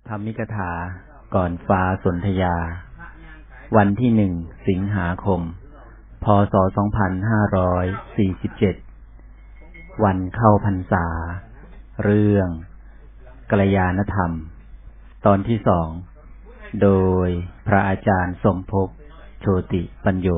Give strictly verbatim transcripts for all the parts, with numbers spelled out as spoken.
ธรรมิกถาก่อนฟ้าสนธยาวันที่หนึ่งสิงหาคมพ.ศ. สองพันห้าร้อยสี่สิบเจ็ดวันเข้าพรรษาเรื่องกัลยาณธรรมตอนที่สองโดยพระอาจารย์สมภพโชติปัญโย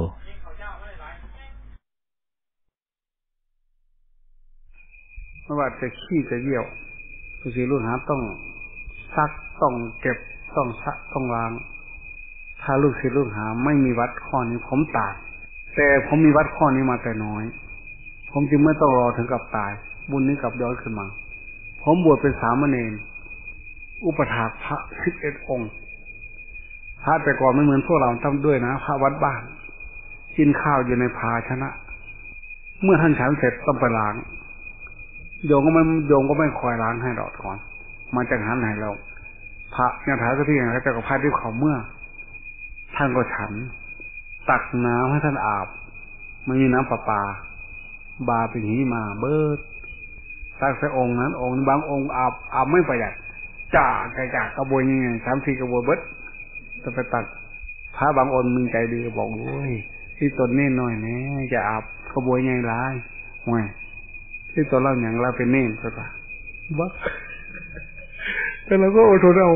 ไม่ว่าจะขี้จะเยี่ยวทุกสิ่งลูกหาต้องซักต้องเก็บต้องซักต้องล้างถ้าลูกศิษย์ลูกหาไม่มีวัดข้อนี้ผมตายแต่ผมมีวัดข้อนี้มาแต่น้อยผมจึงไม่ต้องรอถึงกับตายบุญนี้กลับย้อนขึ้นมาผมบวชเป็นสามเณรอุปถากพระสิบเอ็ดองค์พระแต่ก่อนไม่เหมือนพวกเราทำด้วยนะพระวัดบ้านกินข้าวอยู่ในภาชนะเมื่อท่านฉันเสร็จต้องไปล้างโยมก็ไม่โยมก็ไม่คอยล้างให้ดอกก่อนมาจากหันให้เราพระเนี่ยถามสักทีนะเจ้ากับพระที่เขาเมื่อท่านก็ฉันตักน้ำให้ท่านอาบไม่มีน้ำประปาบาเป็นหีมาเบิดตักใส่องค์นั้นองค์บางองค์อาบอาบไม่ประหยัดจ่าใจจ่ากระบวยยังไงสามสี่กระบวยเบิดจะไปตักพระบางองค์มึงใจดีบอกโอ้ยที่ตนเน่นหน่อยแน่จะอาบกระบวยยังไงร้ายห่วยที่ตัวเราอย่างเราเป็นเน่นใช่ปะบ้าแต่เราก็อดทนเอา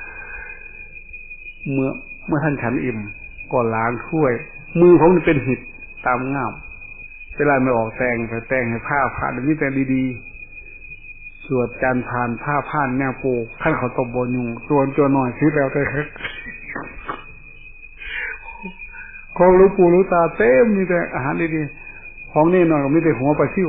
เมื่อเมื่อท่านฉันอิ่มก็ล้างถ้วยมือผมเป็นหิดตามง่ามเวลาไม่ออกแต่งไปแต่งให้ผ้าผ้าเดี๋ยวนี้แต่ดีๆสวดจันทานผ้าผ้าแนวโปขั้นเขาตบบนยุงตัวตัวหน่อยซื้อแล้วแต่ครับของลูกปู่ลูกตาเต็มมีแต่อาหารดีๆของนี่หน่อยก็มีแต่หัวปลาซิว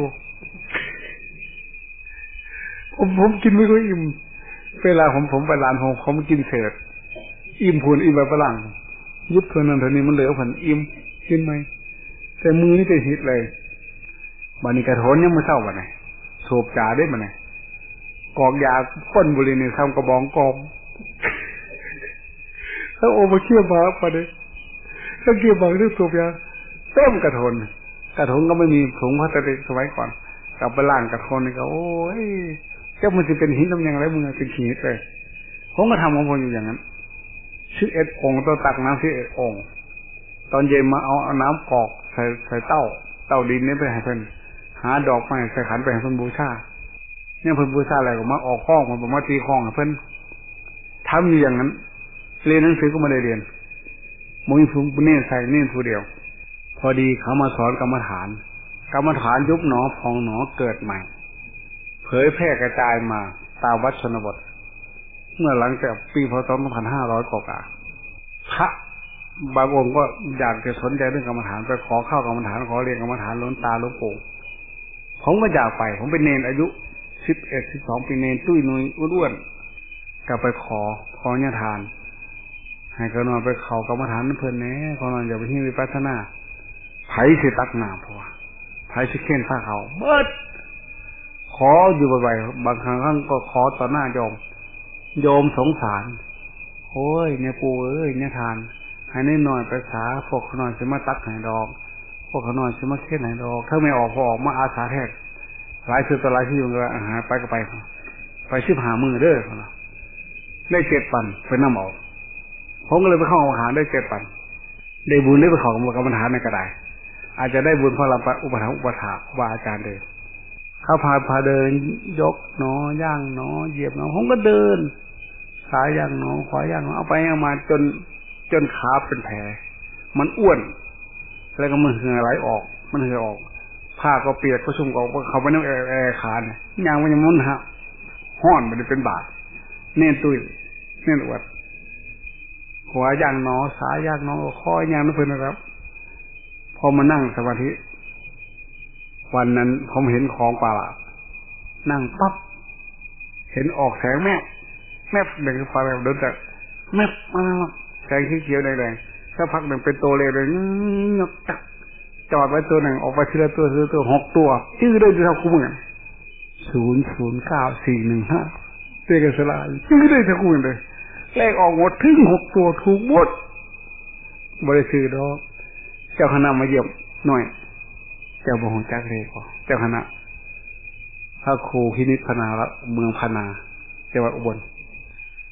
ผมผมกินไม่ค่อยอิ่มเวลาผมผมไปร้านผมผมกินเสร็จอิ่มพูนอิ่มแบบฝรั่งยุบเท่านั้นเท่านี้มันเหลือผันอิ่มกินไหมแต่มือนี่เป็นหิดเลยบานิกระโถนยังไม่เศร้าบ่ไหนโฉบจ่าได้บ่ไหนกอกยาก้นบุหรี่เนี่ยทำกระบองกอมถ้าโอมาเชี่ยวมาปะเนี่ยถ้าเกี่ยวบางเรื่องโฉบยาเต็มกระโถนกระโถนก็ไม่มีถุงพลาสติกสมัยก่อนกลับไปล่างกระโถนนี่ก็โอ้ยเจ้ามันจะเป็นหินทำยังไงมึงเป็นหินเลยผมก็ทำของผมอยู่อย่างนั้นชื่อเอ็ดองค์ต้องตักน้ำชื่อเอ็ดองค์ตอนเย็นมาเอาเอาน้ำกอกใส่ใส่เต้าเต้าดินนี่ไปให้เพิ่นหาดอกไม้ใส่ขันไปให้เพิ่นบูชาเนี่ยเพิ่นบูชาอะไรก็มาออกข้องมามาตีข้องให้เพิ่นทำอยู่อย่างนั้นเรียนหนังสือก็ไม่ได้เรียนมุ้ยฟุ้งเน่ใส่เน่ผู้เดียวพอดีเขามาสอนกรรมฐานกรรมฐานยุบหนอพองหนอเกิดใหม่เผยแพร่กระจายมาตามวัดชนบทเมื่อหลังจากปีพ.ศ. สองพันห้าร้อยกว่าพระบางองค์ก็อยากจะสนใจเรื่องกรรมฐานไปขอเข้ากรรมฐานขอเรียนกรรมฐานหลวงตาหลวงปู่ผมก็อยากไปผมเป็นเนรอายุสิบเอ็ดสิบสองปีเนรตุ้ยนุ้ยอ้วนๆกลับไปขอขอเนี่ยทานให้เขานอนไปเขากรรมฐานนั่นเพิ่นแน่เขานอนอย่าไปที่วิปัสสนาไผ่สิตักน้ำเพราะว่าไผ่สิเข่นผ้าเขาเบิดขออยู่บ่อยๆบางครั้งก็ขอต่อหน้าโยมโยมสงสารโอ้ยเนี่ยปู่เอ้ยเนี่ยทานให้นิดหน่อยไปสาพวกเขาหน่อยจะมาตักให้ดอกพวกเขาหน่อยจะมาเค็ดให้ดอกถ้าไม่ออกพอออกมาอาสาแทกหลายคือตัวหลายที่อยู่เลยอาหารไปก็ไปไปชิบหามือเด้อเขาได้เจ็ดปันไปน้ำออกผมก็เลยไปเข้าอาหารได้เจ็ดปันได้บุญได้ไปขอกรรมฐานในกระไดอาจจะได้บุญเพราะเราอุปถัมภ์อุปถากว่าอาจารย์เดินเขาพาพาเดินยกหนอย่างหนอเหยียบหนอผมก็เดินซ้ายย่างหนอขวาย่างหนอเอาไปเอามาจนจนขาเป็นแผลมันอ้วนแล้วก็มันเหงื่อไหลออกมันเหงื่อออกผ้าก็เปียกก็ชุ่มออกเขาไปน้ำแอร์แอร์ขาเนี่ยยางมันยังมันฮะห้อนมันเป็นบาดเน่นตุ้ยเน่นอวดขวาย่างหนอซ้ายย่างหนอคอยย่างนั่นเพื่อนนะครับพอมานั่งสมาธิวันนั้นผมเห็นของประหลาดนั่งปั๊บเห็นออกแสงแม่แม่เด็กไฟแบบเดินแต่แม่มาแสงเขียวๆแดงๆสักพักหนึ่งเป็นตัวเลยเลยยกจักจอดไว้ตัวหนึ่งออกไปทีละตัวทีละตัวหกตัวชื่อได้ที่เท่าคุ้มเงินศูนย์ศูนย์เก้าสี่หนึ่งห้าเรียกสลายชื่อได้เท่าคุ้มเงินเลยเลขออกหมดถึงหกตัวถูกหมดบริสุทธิ์ดอกเจ้าคณะมาเยี่ยมหน่อยเจ้าบ่งจักเลยก็เจ้าคณะพระครูพินิจพนาละเมืองพนาจังหวัดอุบล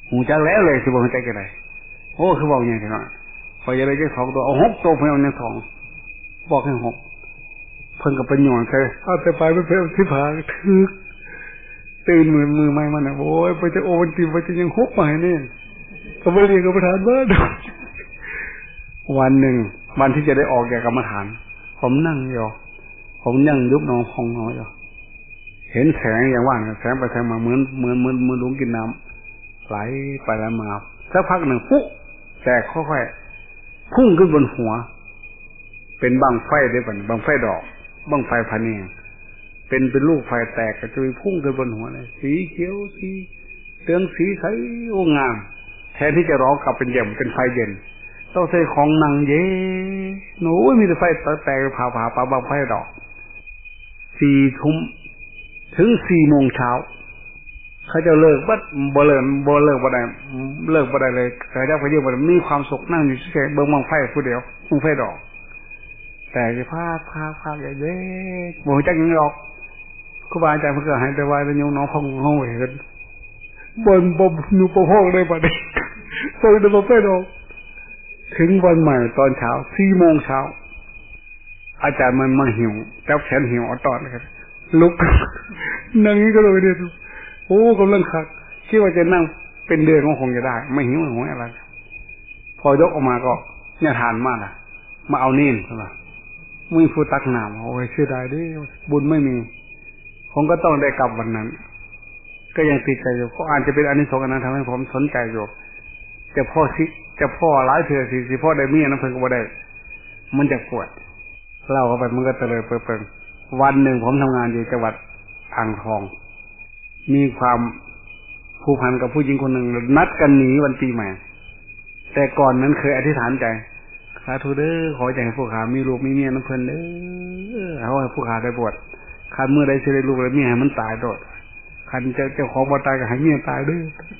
หูจักแล้วเลยสิบอกใจกันไรโอ้คือบอกอย่างไรกันพอจะได้แค่สองตัวเอาหกตัวเพิ่มเอาอย่างสองบอกให้หกเพิ่งกับเป็นหย่อนใช่เอาแต่ไปไม่เพิ่มที่ผาถือตื่นมือมือไม่มันนะโอ้ยไปจะโอวันตีไปจะยังหกใหม่เนี่ยก็ไม่เรียนกับประธานบ้านวันหนึ่งวันที่จะได้ออกจากกรรมฐานผมนั่งอยู่ผมยังยุบนอนพองนอนอยู่เห็นแสงอย่างว่างแสงไปแสงมาเหมือนเหมือนเหมือนเหมือนลุงกินน้ำไหลไปแล้วมาสักพักหนึ่งปุ๊บแตกค่อยๆพุ่งขึ้นบนหัวเป็นบังไฟได้ป่ะบังไฟดอกบังไฟพะเนียงเป็นเป็นลูกไฟแตกกระจุยพุ่งขึ้นบนหัวเลยสีเขียวสีเหลืองสีใสโอ้งามแทนที่จะร้องกลับเป็นเย็นเป็นไฟเย็นต้องใส่ของนางเย่หนูมีแต่ไฟแตกผ่าผ่าปาบังไฟดอกสี่ทุ่มถึงสี่โมงเช้าเขาจะเลิกบัดบ่เลิกบ่เลิกบ่ได้เลิกบ่ได้เลยแต่เจ้าพระเจ้าบ่มีความสุขนั่งอยู่เฉยๆเบิ่งบังไฟผู้เดียวบังไฟดอกแต่จะพาพาพาใหญ่เด้บ่จักยังหรอกครูบาอาจารย์เพิ่นก็ให้แต่ว่าเป็นโยมน้องพองห้องเห็นบนบ่อยู่บ่ห้องได้บ่ได้เพิ่นได้บ่ไปดอกถึงวันใหม่ตอนเช้าสี่โมงเช้าอาจารย์มันมาหิวจับแขนหิวเอาตอดเลยครับลุกนั่งนี้ก็เลยเดียวโอ้กำลังคักคิดว่าจะนั่งเป็นเดือนก็คงจะได้ไม่หิวไม่หวอะไรพอยกออกมาก็เนี่ยทานมากอ่ะมาเอานิ่มใช่ป่ะมึงพูดตักน้ำโอ้ยเสียดายดิบุญไม่มีผมก็ต้องได้กลับวันนั้นก็ยังติดใจอยู่เพราะอาจจะเป็นอานิสงส์นั้นทำให้ผมสนใจอยู่จะพ่อสิจะพ่อหลายเถื่อสิสิพ่อได้เมียน้ำเพิ่งก็บ่ได้มันจะปวดเล่าเข้าไปมันก็เตลิดเปิงวันหนึ่งผมทำงานอยู่จังหวัดอ่างทองมีความผูกพันกับผู้หญิงคนหนึ่งนัดกันหนีวันปีใหม่แต่ก่อนนั้นเคยอธิษฐานใจสาธุเด้อขอใจให้ผู้ขามีลูกมีเมียน้ำเพิ่นเด้อเขาให้ผู้ขาได้บวชคันเมื่อใดจะได้ลูกได้เมียให้มันตายโดดคันเจ้าเจ้าของบ่ตายก็ให้เมียตายเด้อ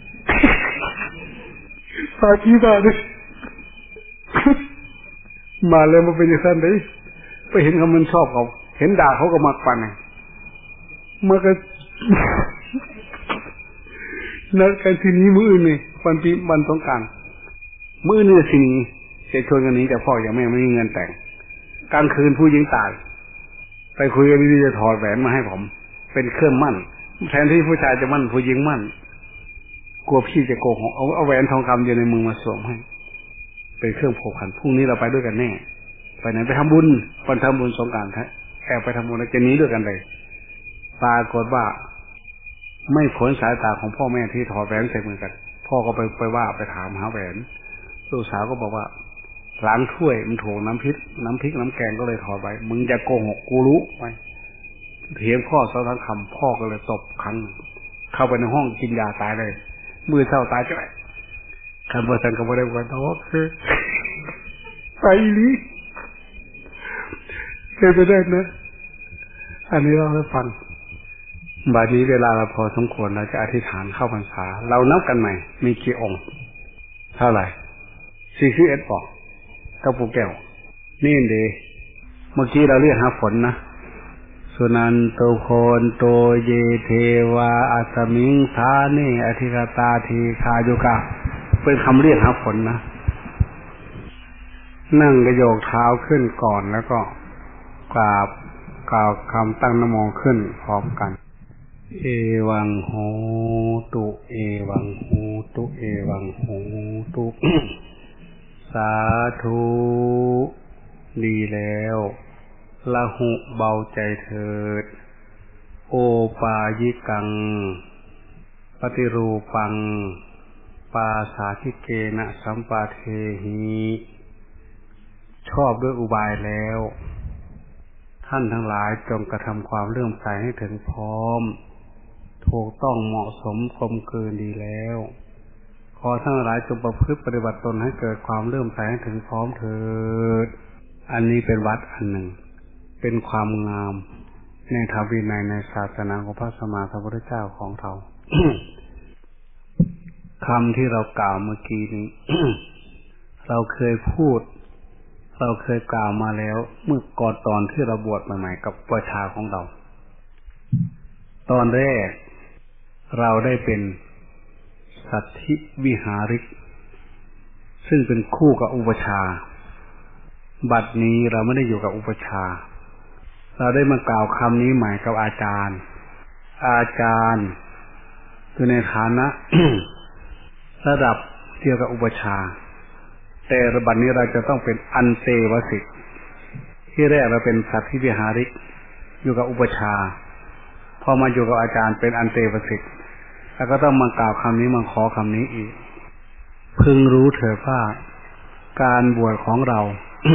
ปาจีบาเด้อมาแล้วมาเป็นอย่างนั้นเด้ไปเห็นเขามันชอบเขาเห็นด่าเขาก็มักปันไงเมื่อก็นัดกันทีนี้มื้อนี่วันปีวันสงกรานต์มื้อนี่สินี้จะชวนกันนี้แต่พ่ออย่างแม่ไม่มีเงินแต่งกลางคืนผู้หญิงตายไปคุยกันดีๆจะถอดแหวนมาให้ผมเป็นเครื่องมั่นแทนที่ผู้ชายจะมั่นผู้หญิงมั่นกลัวพี่จะโกหกเอาเอาแหวนทองคำอยู่ในมือมาสวมให้เป็นเครื่องผูกพันพรุ่งนี้เราไปด้วยกันแน่ไปไหนไปทำบุญวันทำบุญสงกรานต์แอบไปทำบุญแล้วจะหนีด้วยกันเลยปรากฏว่าไม่ผลสายตาของพ่อแม่ที่ถอดแหวนใส่มือกันพ่อก็ไปไปว่าไปถามหาแหวนลูกสาวก็บอกว่าล้างถ้วยมันถูกน้ำพริกน้ำพริกน้ำแกงก็เลยถอดไว้มึงจะโกหกกูรู้ไว้เถียงพ่อสองสามคำพ่อก็เลยตบครั้งเข้าไปในห้องกินยาตายเลยมือเศร้าตายจ้อยคำว่าสังกัดว่าได้วันทอกคือไปนี้เคยไปได้นะอันนี้เราให้ฟังบัดนี้เวลาเราพอสมควรเราจะอธิษฐานเข้าพรรษาเรานับกันใหม่มีกี่องค์เท่าไหร่สี่สิบเอ็ดบอกกับปูแก้วนี่เดเมื่อกี้เราเรียกหาฝนนะสุนันโตโคนโตเยเทวาอัสมิงธาเนอธิกตาทีคาโยกะเป็นคำเรียกหาฝนนะนั่งกระโยกเท้าขึ้นก่อนแล้วก็กราบกล่าวคำตั้งนะโมขึ้นพร้อมกันเอวังโหตุเอวังโหตุเอวังโหตุ สาธุดีแล้วละหุเบาใจเถิดโอปายิกังปฏิรูปังปาสาธิเกนะสัมปาเทหิชอบด้วยอุบายแล้วท่านทั้งหลายจงกระทำความเลื่อมใสให้ถึงพร้อมถูกต้องเหมาะสมกลมกลืนดีแล้วขอท่านหลายจงประพฤติปฏิบัติตนให้เกิดความเลื่อมใสให้ถึงพร้อมเถิดอันนี้เป็นวัดอันหนึ่งเป็นความงามในธรรมวินัยในศาสนาของพระสัมมาสัมพุทธเจ้าของเรา คำที่เรากล่าวเมื่อกี้นี้ เราเคยพูดเราเคยกล่าวมาแล้วเมื่อก่อนตอนที่เราบวชใหม่ๆกับประชาของเราตอนแรกเราได้เป็นสสัทธิวิหาริกซึ่งเป็นคู่กับอุปชาบัดนี้เราไม่ได้อยู่กับอุปชาเราได้มากล่าวคำนี้ใหม่กับอาจารย์อาจารย์คือในฐานะ ระดับเดียวกับอุปชาแต่บัดนี้เราจะต้องเป็นอันเตวสิกที่แรกเราเป็นสัทธิวิหาริกอยู่กับอุปชาพอมาอยู่กับอาจารย์เป็นอันเตวสิกแล้วก็ต้องมากล่าวคำนี้มาขอคำนี้อีกพึงรู้เถิดว่าการบวชของเรา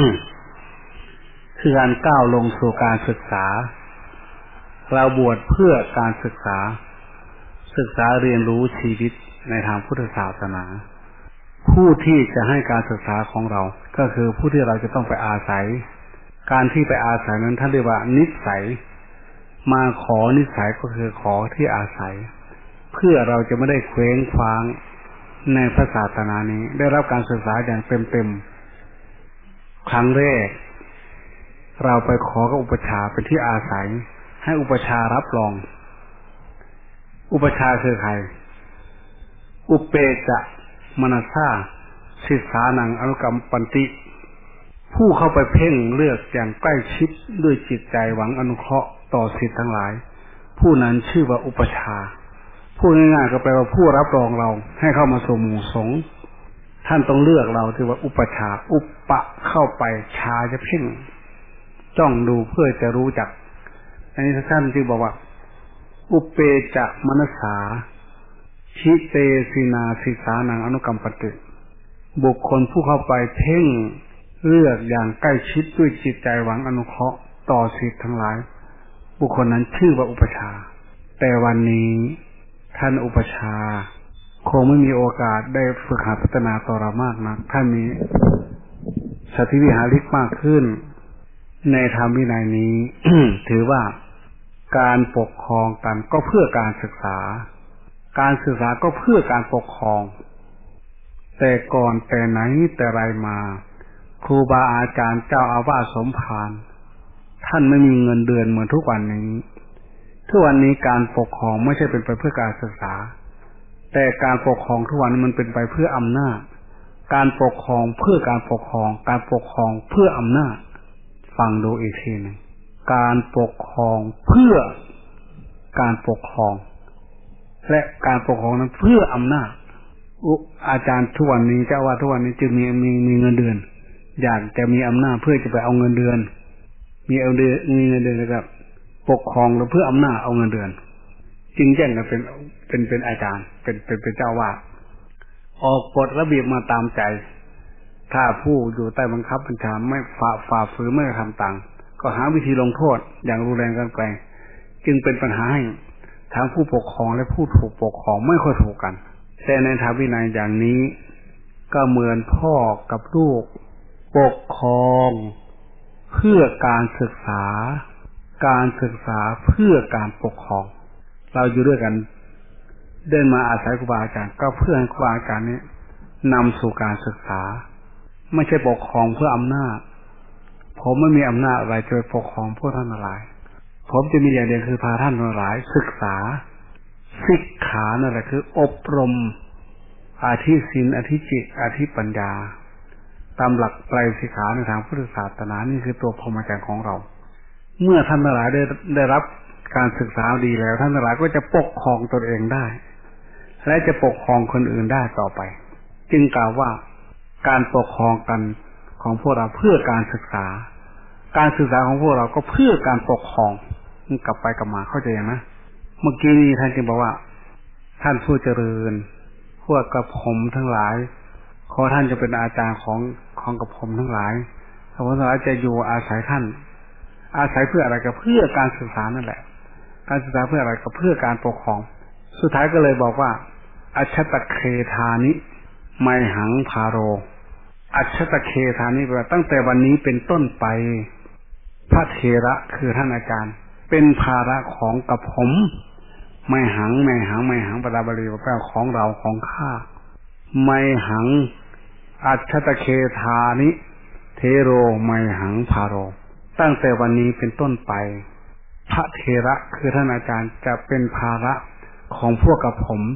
คือการก้าวลงสู่การศึกษาเราบวชเพื่อการศึกษาศึกษาเรียนรู้ชีวิตในทางพุทธศาสนาผู้ที่จะให้การศึกษาของเราก็คือผู้ที่เราจะต้องไปอาศัยการที่ไปอาศัยนั้นท่านเรียกว่านิสัยมาขอนิสัยก็คือขอที่อาศัยเพื่อเราจะไม่ได้เคว้งคว้างในพระศาสนานี้ได้รับการศึกษาอย่างเต็มๆครั้งแรกเราไปขอกับอุปชาเป็นที่อาศัยให้อุปชารับรองอุปชาคือใครอุปเปจะมนัสสาศิษานังอนุกรรมปันติผู้เข้าไปเพ่งเลือกอย่างใกล้ชิดด้วยจิตใจหวังอนุเคราะห์ต่อศิษย์ทั้งหลายผู้นั้นชื่อว่าอุปชาพูดง่ายๆก็แปลว่าผู้รับรองเราให้เข้ามาสู่หมู่สงฆ์ท่านต้องเลือกเราที่ว่าอุปชาอุปปะเข้าไปชาจะเพ่งจ้องดูเพื่อจะรู้จักอันนี้ท่านจึงบอกว่าอุปเปจะมนัสสาชิเตสินาศิสานังอนุกรรมปฏิบุคคลผู้เข้าไปเพ่งเลือกอย่างใกล้ชิดด้วยจิตใจหวังอนุเคราะห์ต่อศิษย์ทั้งหลายบุคคลนั้นชื่อว่าอุปชาแต่วันนี้ท่านอุปชาคงไม่มีโอกาสได้ฝึกหัดพัฒนาต่อเรามากนักท่านมีสัทธิวิหาริกมากขึ้นในธรรมวินัยนี้ ถือว่าการปกครองกันก็เพื่อการศึกษาการศึกษาก็เพื่อการปกครองแต่ก่อนแต่ไหนแต่ไรมาครูบาอาจารย์เจ้าอาวาสสมภารท่านไม่มีเงินเดือนเหมือนทุกวันนี้ทุกวันนี้การปกครองไม่ใช่เป็นไปเพื่อการศึกษาแต่การปกครองทุกวันนี้มันเป็นไปเพื่ออำนาจการปกครองเพื่อการปกครองการปกครองเพื่ออำนาจฟังดูอีกทีหนึ่งการปกครองเพื่อการปกครองและการปกครองนั้นเพื่ออำนาจอาจารย์ทุกวันนี้เจ้าว่าทุกวันนี้จึงมีมีมีเงินเดือนอยากจะมีอำนาจเพื่อจะไปเอาเงินเดือนมีเอาเดือนมีเงินเดือนนะครับปกครองแล้วเพื่ออำนาจเอาเงินเดือนจึงแย่งกันเป็นเป็นเป็นอาจารย์เป็นเป็นเป็นเจ้าว่าออกกฎระเบียบมาตามใจถ้าผู้อยู่ใต้บังคับบัญชาไม่ฝ่าฝ่าฝืนไม่ทำตามก็หาวิธีลงโทษอย่างรุนแรงกันไกลจึงเป็นปัญหาให้ทั้งผู้ปกครองและผู้ถูกปกครองไม่ค่อยถูกกันแต่ในทางวินัยอย่างนี้ก็เหมือนพ่อกับลูกปกครองเพื่อการศึกษาการศึกษาเพื่อการปกครองเราอยู่ด้วยกันเดินมาอาศัยครูบาอาจารย์ก็เพื่อให้ครูบาอาจารย์นี้นำสู่การศึกษาไม่ใช่ปกครองเพื่ออำนาจผมไม่มีอำนาจอะไรจะไปปกครองพวกท่านทั้งหลายผมจะมีอย่างเดียวคือพาท่านทั้งหลายศึกษาศิกขานั่นแหละคืออบรมอาธิศีลอาธิจิตอาธิปัญญาตามหลักไตรสิกขาในทางพุทธศาสนานี่คือตัวพรหมจรรย์ของเราเมื่อท่านทั้งหลายได้ได้รับการศึกษาดีแล้วท่านทั้งหลายก็จะปกครองตนเองได้และจะปกครองคนอื่นได้ต่อไปจึงกล่าวว่าการปกครองกันของพวกเราเพื่อการศึกษาการศึกษาของพวกเราก็เพื่อการปกครองกลับไปกลับมาเข้าใจไหมเมื่อกี้นี้ท่านจึงบอกว่าท่านผู้เจริญพวกกระผมทั้งหลายขอท่านจะเป็นอาจารย์ของของกระผมทั้งหลายกระผมทั้งหลายจะอยู่อาศัยท่านอาศัยเพื่ออะไรก็เพื่อการศึกษานั่นแหละการศึกษาเพื่ออะไรก็เพื่อการปกครองสุดท้ายก็เลยบอกว่าอัชชตเคธานิไมหังพาโรอัชชตเคธานิแปลว่าตั้งแต่วันนี้เป็นต้นไปพระเถระคือท่านอาจารย์เป็นภาระของกระผมไม่หังไม่หังไม่หังปราบาลีแปลว่าของเราของข้าไม่หังอัชชตเคธานิเทโรไม่หังพาโรตั้งแต่วันนี้เป็นต้นไปพระเถระคือท่านอาจารย์จะเป็นภาระของพวกกระผม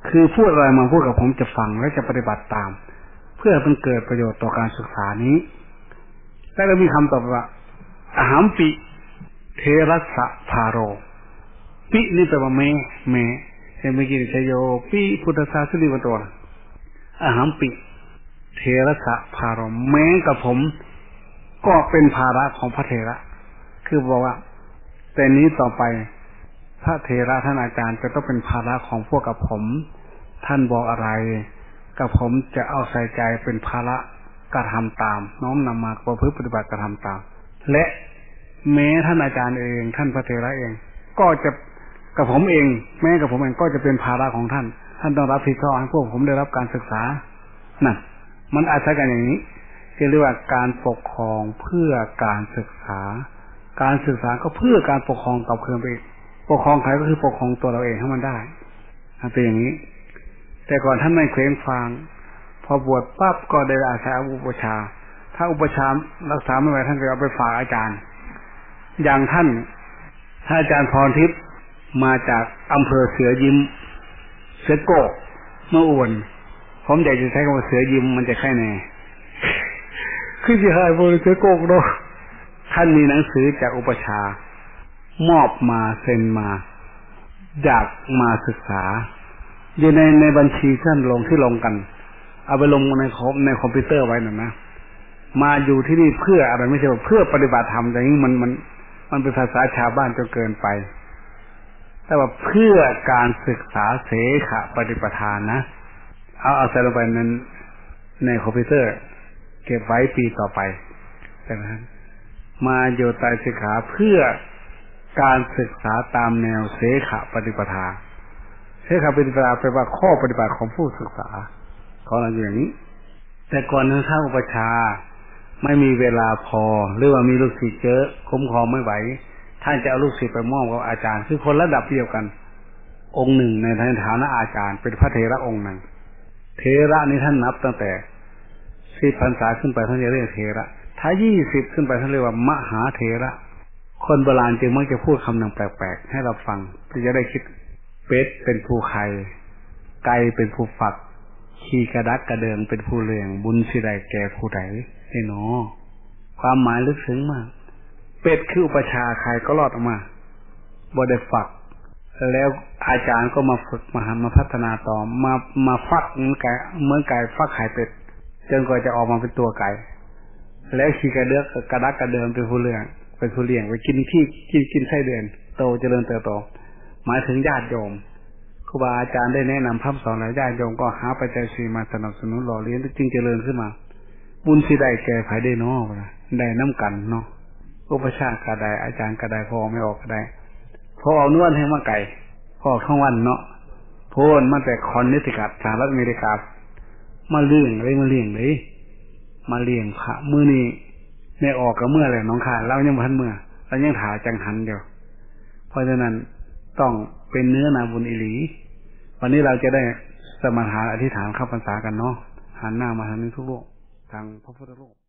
คือพูดอะไรมาพูดกับผมจะฟังและจะปฏิบัติตามเพื่อมันเกิดประโยชน์ต่อการศึกษานี้แล้วก็มีคำตอบว่าอหัมปิเทรัสสะพาโรปินี่แปลว่าแม่แม่เมื่อกี้ชโยปิพุทธศาสนิวโตอหัมปิเทระสะภารมแม้กับผมก็เป็นภาระของพระเถระคือบอกว่าแต่นี้ต่อไปพระเถระท่านอาจารย์จะต้องเป็นภาระของพวกกับผมท่านบอกอะไรกับผมจะเอาใส่ใจเป็นภาระกระทำตามน้อมนำมาประพฤติปฏิบัติกระทำตามและแม้ท่านอาจารย์เองท่านพระเถระเองก็จะกับผมเองแม้กับผมเองก็จะเป็นภาระของท่านท่านต้องรับผิดชอบให้พวกผมได้รับการศึกษานั่นมันอาศัยกันอย่างนี้เรียกว่าการปกครองเพื่อการศึกษาการศึกษาก็เพื่อการปกครองกลับคืนไปปกครองใครก็คือปกครองตัวเราเองให้มันได้เป็นอย่างนี้แต่ก่อนท่านไม่เคว้งฟางพอบวชปั๊บก็ได้อาศัยอุปชาถ้าอุปชารักษาไม่ไหวท่านก็เอาไปฝากอาจารย์อย่างท่านท่านอาจารย์พรทิพย์มาจากอำเภอเสือยิ้มเสือโกกเมื่ออ้วนผมอยากจะใช้คำว่าเสือยิ้มมันจะใช่แน่คือจะให้บริเสือโกกเนาะท่านมีหนังสือจากอุปชามอบมาเซ็นมาอยากมาศึกษาอยู่ในในบัญชีท่านลงที่ลงกันเอาไปลงในคอมในคอมพิวเตอร์ไว้หน่อยนะมาอยู่ที่นี่เพื่ออะไรไม่ใช่ว่าเพื่อปฏิบัติธรรมอย่างนี้มันมันมันเป็นภาษาชาวบ้านจนเกินไปแต่ว่าเพื่อการศึกษาเสขปฏิปทานนะเอาเอาใส่ลงไปนั้นในคอมพิวเตอร์เก็บไว้ปีต่อไปแต่นั้นมาโยตายศึกษาเพื่อการศึกษาตามแนวเสขปฏิปทาเสขปฏิปทาแปลว่าข้อปฏิบัติของผู้ศึกษาเขาเราอยู่อย่างนี้แต่ก่อนนั้นถ้าอุปชาไม่มีเวลาพอหรือว่ามีลูกศิษย์เยอะคุ้มครองไม่ไหวท่านจะเอาลูกศิษย์ไปมอบกับอาจารย์คือคนระดับเดียวกันองค์หนึ่งในฐานะอาจารย์เป็นพระเถระองค์หนึ่งเถระนี้ท่านนับตั้งแต่สิบพรรษาขึ้นไปท่านจะเรียกเถระถ้ายี่สิบขึ้นไปท่านเรียกว่ามหาเถระคนโบราณจึงมักจะพูดคำหนึ่งแปลกๆให้เราฟังเพื่อจะได้คิดเป็ดเป็นผู้ไข่ไก่เป็นผู้ฝักขี้กระดักกระเดิงเป็นผู้เลี้ยงบุญสิได้แก่ผู้ใดไอ้หนอความหมายลึกซึ้งมากเป็ดคืออุปชาใครก็รอดออกมาบ่ได้ฝักแล้วอาจารย์ก็มาฝึกมาหันมาพัฒนาต่อมามาฟักเหมือนไก่เหมือนไก่ฟักไข่เป็ดจนกว่าจะออกมาเป็นตัวไก่แล้วขี้กระเดือกกระดักกระเดินเป็นผู้เลี้ยงเป็นผู้เลี้ยงไปกินขี้กินกินไส้เดือนโตเจริญเติบโตหมายถึงญาติโยมครูบาอาจารย์ได้แนะนำพร่ำสอนหลายญาติโยมก็หาปัจจัยสี่มาสนับสนุนหล่อเลี้ยงจึงเจริญขึ้นมาบุญสิได้แก่ไผได้น้อได้น้ำกันเนาะอุปชาก็ได้อาจารย์ก็ได้พอไม่ออกก็ได้พอเอานวดให้มาไก่พอข้างวันเนาะโพนมาแต่คอนเนติคัตสหรัฐอเมริกามาเลี้ยงเลยมาเลี้ยงเลยมาเลี้ยงพระมือนี้ในออกกับเมื่อไรน้องขาเรายังพันเมื่อเรายังถ่าจังหันเดียวเพราะฉะนั้นต้องเป็นเนื้อนาบุญอิหลีวันนี้เราจะได้สมาทานอธิษฐานเข้าพรรษากันเนาะหันหน้ามาทางนี้ทุกโลกทางพระพุทธโลก